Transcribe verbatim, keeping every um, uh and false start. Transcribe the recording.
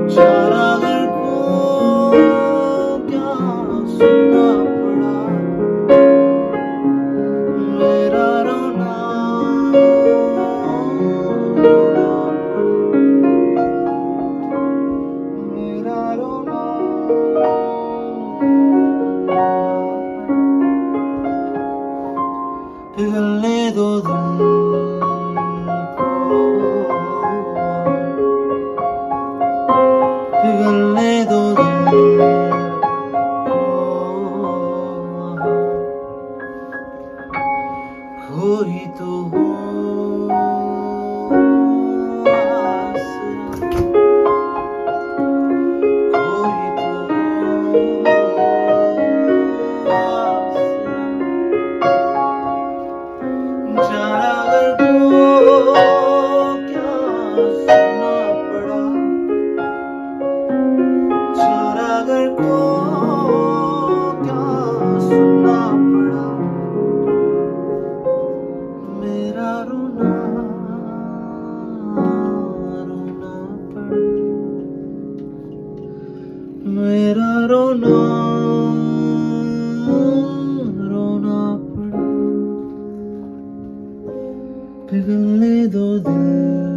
चारागर को क्या सुनना पड़ा, मेरा रोना रोना मेरा रोना पिघलने दो दिल पिघलने दो दिल कोई तो हो आसरा, कोई तो हो आसरा, चारागर को क्या सुनना पड़ा, चारागर को क्या सुनना पड़ा, मेरा रोना रोना पड़ा, मेरा रोना रोना पड़ा, पिघलने दो दिल